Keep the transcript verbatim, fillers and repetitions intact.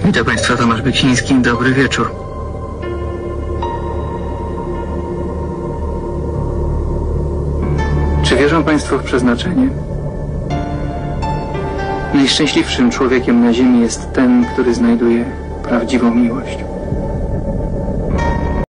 Witam Państwa, Tomasz Beksiński. Dobry wieczór. Czy wierzą Państwo w przeznaczenie? Najszczęśliwszym człowiekiem na ziemi jest ten, który znajduje prawdziwą miłość.